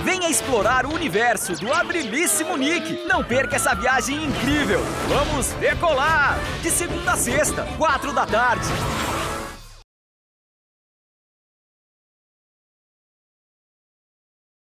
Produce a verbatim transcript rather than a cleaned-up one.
Venha explorar o universo do Abrilíssimo Nick. Não perca essa viagem incrível. Vamos decolar! De segunda a sexta, quatro da tarde.